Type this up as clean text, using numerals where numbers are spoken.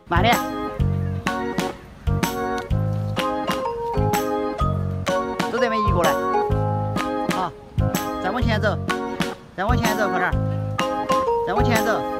慢点，走这边移过来，好，再往前走，再往前走，快点儿，再往前走。